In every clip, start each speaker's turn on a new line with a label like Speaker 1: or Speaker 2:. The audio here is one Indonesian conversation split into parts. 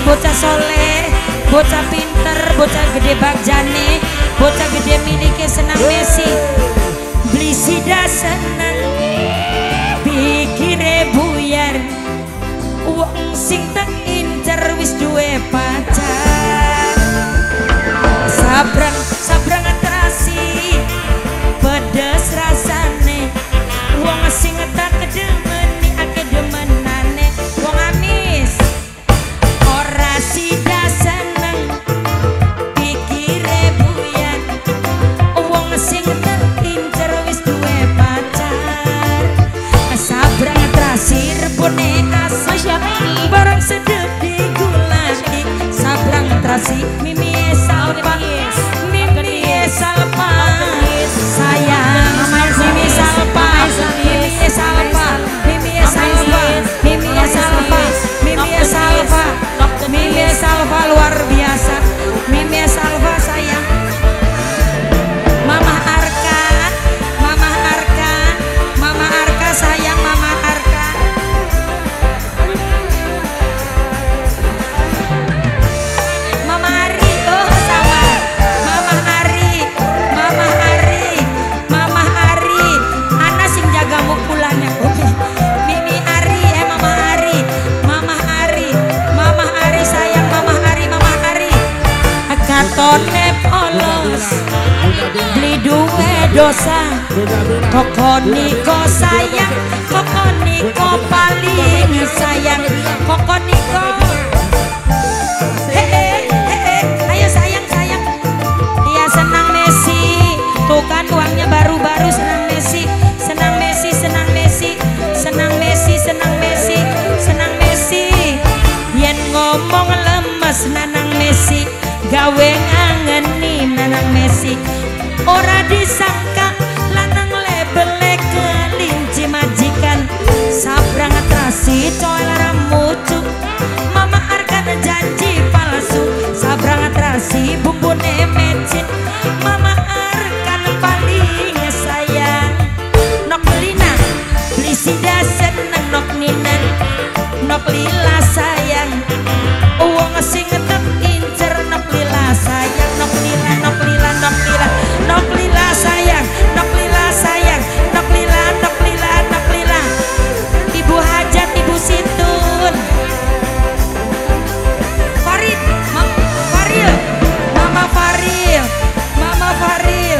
Speaker 1: bocah soleh, bocah pinter, bocah gede bagjane, bocah gede miliki senang Messi. Beli sida seneng pikire buyar, wong sing tak incer wis duwe pacar. Sabrang terasi pedes rasane, wong sing tak kedemeni ake demenane. Wong amis ora sida seneng pikire buyar, wong sing tak incer wis duwe pacar. Sabrang terasi rebone asli barang sedep digulati. Sabrang terasi mimi salpa, mimi salpa sayang, mimi salpa, mimi salpa, mimi salpa, mimi salpa, mimi salpa, mimi salpa luar biasa. Mimi salpa sayang. Mama Arka, Mama Arka, Mama Arka sayang, Mama Arka. Mama Ari, oh sama Mama Ari, Mama Ari, Mama Ari, Ana sing jaga mukulannya. Oke, Mimi Ari, Mama Ari, Mama Ari, Mama Ari sayang, Mama Ari, Mama Ari. Katone polos, beli duwe dosa. Koko Niko sayang, Koko Niko paling sayang, Koko Niko. Ayo sayang sayang. Iya senang Messi. Tuh kan uangnya baru-baru. Senang Messi, senang Messi, senang Messi, senang Messi, senang Messi, senang Messi. Yen ngomong lemes nanang Messi, gawe ngangeni nanang Messi. Ora disangka lanang lebele kelinci majikan. Sabrang atrasi coy larang mucu, Mama Arkan janji palsu. Sabrang atrasi bumbune mecin, Mama Arkan paling sayang. Nok Lina beli sida seneng, nok Ninan nok Lila sayang, uang sing tetep incer. Nok Lila sayang, nok Lila, nok Lila, nok Lila, nok Lila sayang, nok Lila sayang, nok Lila, nok Lila, nok Lila. Ibu Hajat, Ibu Situn, Farid, Faril, Mama Faril, Mama Faril,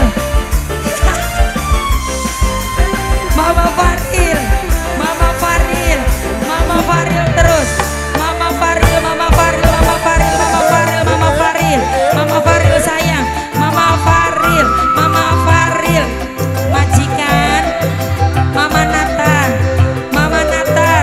Speaker 1: Mama Faril, Mama Faril, Mama Faril terus, Mama Faril, Mama Faril, Mama Faril, Mama Faril, Mama Faril, Mama Faril sayang, Mama Faril, Mama Faril, majikan, Mama Natan, Mama Natan.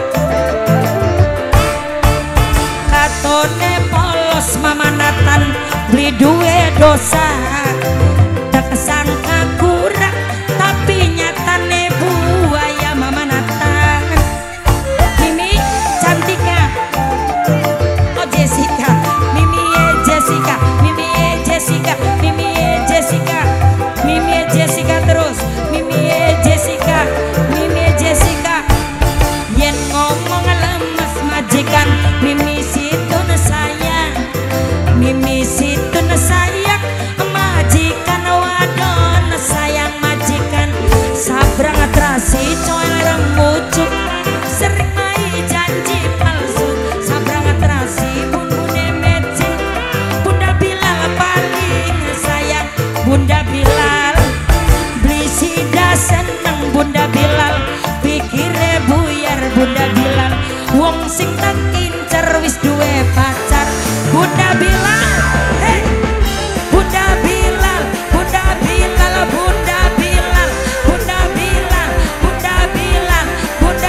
Speaker 1: Katone polos Mama Natan, beli duwe dosa. Tak kesangka kurang tapi nyatane buaya Mama Natan. Mimi Cantika, oh Jessica, Mimi Jessica, Mimi Jessica, Mimi Jessica, Mimi Jessica terus, Mimi Jessica, Mimi Jessica. Yen ngomong lemes majikan, Mimi Situn sayang, Mimi Situn sayang, majikan wadon sayang, majikan. Sabrang atrasi coy larang mucuk, sering mai janji palsu. Sabrang atrasi bumbune mecin, Bunda Bilal paling sayang, Bunda Bilal. Beli sida seneng Bunda Bilal, pikire buyar Bunda Bilal. Wong sing tak incer wis duwe pacar. Bunda Bilal, hey Bunda Bilal, Bunda Bilal, Bunda Bilal, Bunda Bilal, Bunda Bilal, Bunda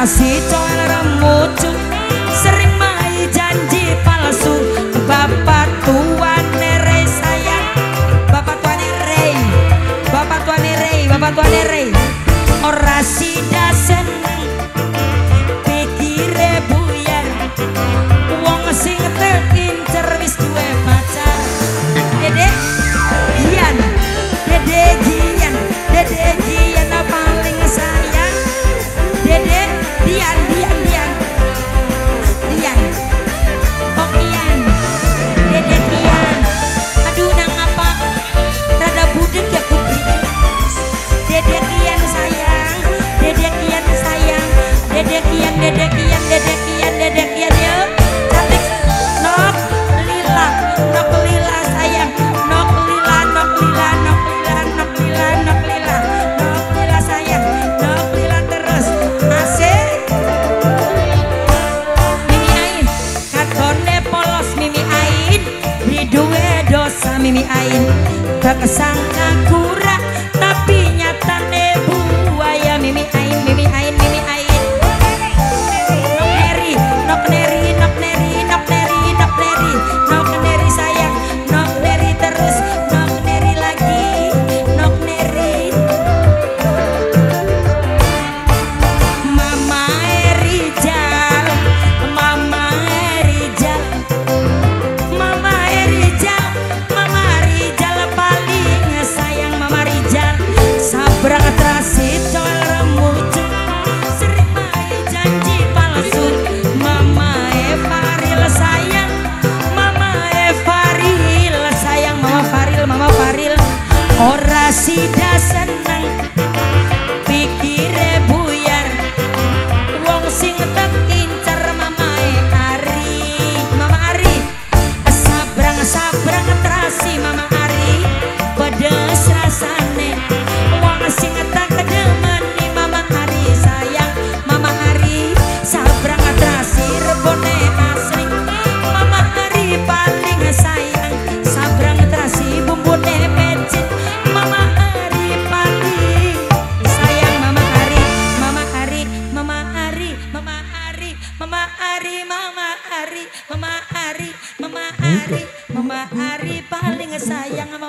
Speaker 1: terasi coel remucu sering mai janji palsu bapak tuane rei sayang bapak tuane rei bapak tuane rei bapak tuane rei ora sida seneng pikire buyar wong sing tekincer wis duwe pacar dede Gian dede Gian dede Gian paling sayang dede Dian Dian Dian Dian oh Dian dede Dian aduh nang apa rada budek ya kuping dede Dian sayang dede Dian sayang dede Dian dede Dian dede Dian dede Dian yo cantik nok lila sayang nok lila nok lila nok lila nok lila nok lila nok lila sayang nok lila terus asik Mimi Ain katone polos Mimi Ain di duwe dosa Mimi Ain kesangka kurang tapi nyatane buaya Mimi Ain Mimi Ain Mimi Ain nok neri nok neri nok neri nok neri nok neri sayang nok neri terus nok neri lagi nok neri Mama Erijal Mama Erijal Mama Erijal Mama Rijal paling sayang Mama Rijal sabrang terasi coel remucu sering mai janji palsu Mama Evaril sayang Mama Evaril sayang Mama Faril ora sida seneng pikire buyar wong sing tak incer Mama Ari sabrang terasi Mama Ari pedes rasane wong sing tak kedemeni Mama Ari sayang Mama Ari sabrang terasi rebone asli Mama Ari paling sayang sabrang terasi bumbune mecin Mama Ari paling sayang Mama Ari Mama Ari Mama Ari Mama Ari Mama Ari Mama Ari Mama Ari Mama Ari Mama Ari paling sayang